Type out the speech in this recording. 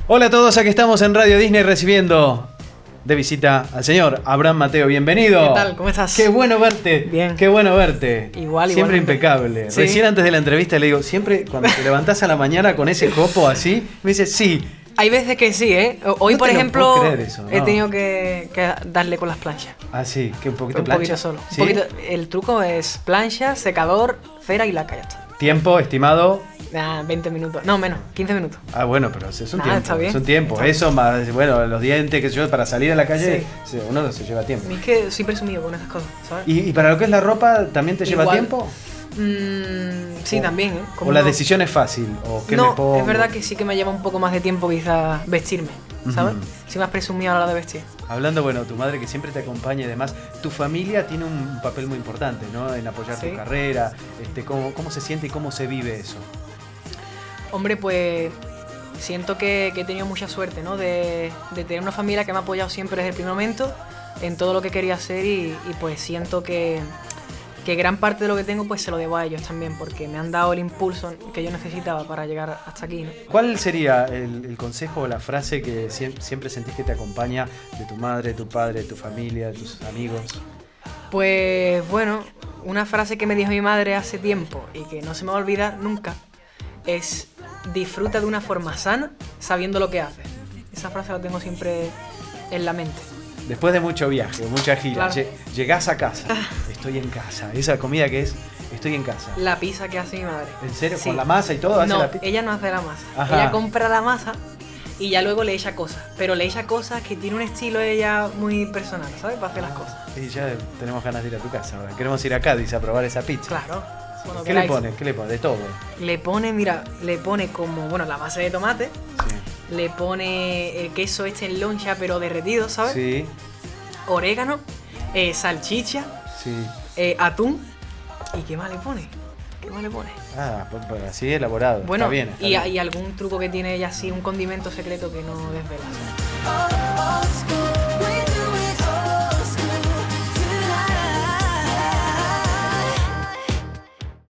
Hola a todos, aquí estamos en Radio Disney recibiendo de visita al señor Abraham Mateo. Bienvenido. ¿Qué tal? ¿Cómo estás? Qué bueno verte. Bien. Qué bueno verte. Igual. Siempre impecable. Sí. Recién antes de la entrevista le digo, siempre cuando te levantás a la mañana con ese copo así, me dice sí. Hay veces que sí, ¿eh? Hoy, No por te lo ejemplo, puedo creer eso, he no. tenido que darle con las planchas. Ah, sí, que un poquito Un plancha. poquito solo. ¿Sí? Un poquito, el truco es plancha, secador, cera y laca, ya está. Tiempo estimado. 20 minutos. No, menos, 15 minutos. Ah, bueno, pero es un Nada, tiempo. está bien. Es un tiempo. Está Eso más, bueno, los dientes, qué sé yo, para salir a la calle, Sí. uno se lleva tiempo. A mí es que soy presumido con esas cosas, ¿sabes? ¿Y para lo que es la ropa, también te lleva Igual. tiempo? Sí, O- también, ¿eh? ¿O la decisión es fácil? ¿O qué me No, pongo? es verdad que sí que me lleva un poco más de tiempo quizás vestirme, ¿sabes? Ujú. Soy más presumido a la hora de vestir. Hablando, bueno, tu madre que siempre te acompaña y demás, tu familia tiene un papel muy importante, ¿no? En apoyar Sí. tu carrera, ¿cómo se siente y cómo se vive eso? Hombre, pues siento que he tenido mucha suerte, ¿no? De tener una familia que me ha apoyado siempre desde el primer momento en todo lo que quería hacer y pues siento que gran parte de lo que tengo pues se lo debo a ellos también porque me han dado el impulso que yo necesitaba para llegar hasta aquí, ¿no? ¿Cuál sería el consejo o la frase que siempre sentís que te acompaña de tu madre, tu padre, tu familia, de tus amigos? Pues bueno, una frase que me dijo mi madre hace tiempo y que no se me va a olvidar nunca es: disfruta de una forma sana sabiendo lo que haces. Esa frase la tengo siempre en la mente. Después de mucho viaje, mucha gira, Claro. llegás a casa, estoy en casa, esa comida que es, estoy en casa. La pizza que hace mi madre. ¿En serio? Sí. ¿Con la masa y todo hace No, la pizza? ella no hace la masa. Ajá. Ella compra la masa y ya luego le echa cosas. Pero le echa cosas que tiene un estilo ella muy personal, ¿sabes? Para hacer las cosas. Y ya tenemos ganas de ir a tu casa ahora. Queremos ir a Cádiz a probar esa pizza. Claro. Cuando ¿Qué le queráis. pone? ¿Qué le pone? De todo. Le pone, mira, le pone como, bueno, la base de tomate. Sí. Le pone el queso este en loncha pero derretido, ¿sabes? Sí, Orégano, salchicha, sí. atún. ¿Y qué más le pone? ¿Qué más le pone? Ah, pues así elaborado. Bueno, está bien. y algún truco que tiene ella así, un condimento secreto que no desvela.